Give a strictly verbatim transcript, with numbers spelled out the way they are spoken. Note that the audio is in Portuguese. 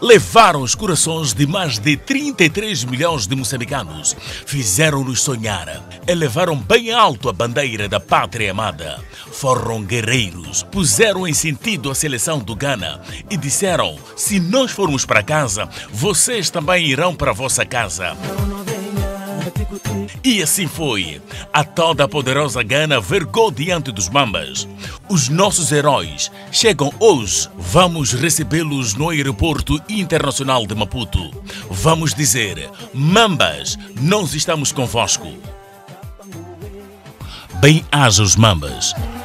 levaram os corações de mais de trinta e três milhões de moçambicanos, fizeram-nos sonhar, elevaram bem alto a bandeira da pátria amada, foram guerreiros, puseram em sentido a seleção do Ghana e disseram: se nós formos para casa, vocês também irão para a vossa casa. E assim foi. A toda a poderosa Ghana vergou diante dos Mambas. Os nossos heróis chegam hoje. Vamos recebê-los no aeroporto internacional de Maputo. Vamos dizer: Mambas, nós estamos convosco. Bem-aja os Mambas.